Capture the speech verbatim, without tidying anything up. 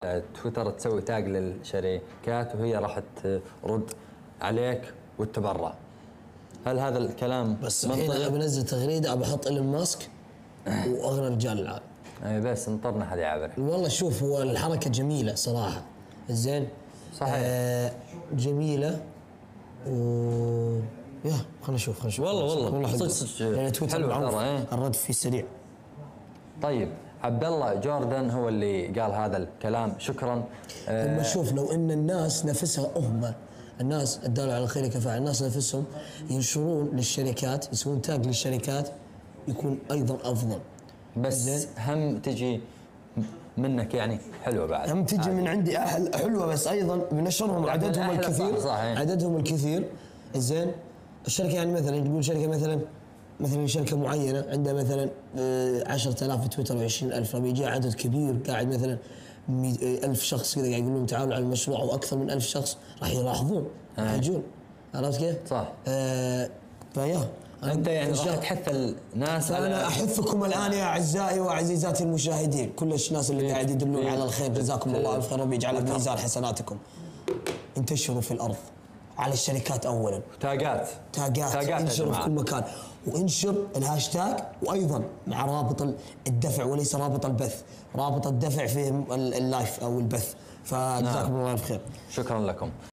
تويتر تسوي تاج للشركات وهي راح ترد عليك وتتبرع. هل هذا الكلام بس الحين ابى انزل تغريده ابى احط ايلون ماسك واغنى رجال العالم. اي بس انطرنا حد يعبر. والله شوف هو الحركه جميله صراحه. زين صحيح. آه جميله و يا خلينا نشوف خلينا نشوف والله والله صدق صدق لان تويتر معروف الرد فيه سريع. طيب عبد الله جوردن هو اللي قال هذا الكلام. شكرا. آه هم شوف لو ان الناس نفسها هم الناس الدالة على الخير كفاعل، الناس نفسهم ينشرون للشركات يسوون تاج للشركات يكون ايضا افضل. بس هم تجي منك يعني حلوه بعد. هم تجي من عندي حلوه بس ايضا بنشرهم عددهم الكثير عددهم الكثير. زين الشركه يعني مثلا تقول شركه مثلا مثلا شركه معينه عندها مثلا عشرة آلاف في تويتر وعشرين ألف، فبيجي عدد كبير قاعد مثلا ألف شخص كذا قاعد يقول لهم تعالوا على المشروع او اكثر من ألف شخص راح يلاحظون راح يجون. عرفت كيف؟ صح. آه فيا انت يعني راح تحث الناس. انا احثكم الان يا اعزائي وعزيزاتي المشاهدين، كل الناس اللي قاعد يدلون على الخير جزاكم الله الف خير، ربي يجعلها في ميزان حسناتكم. انتشروا في الارض على الشركات اولا. تاجات تاجات, تاجات انشروا في كل مكان وانشر الهاشتاج، وايضا مع رابط الدفع وليس رابط البث، رابط الدفع في اللايف او البث. فجزاكم الله الف خير. شكرا لكم.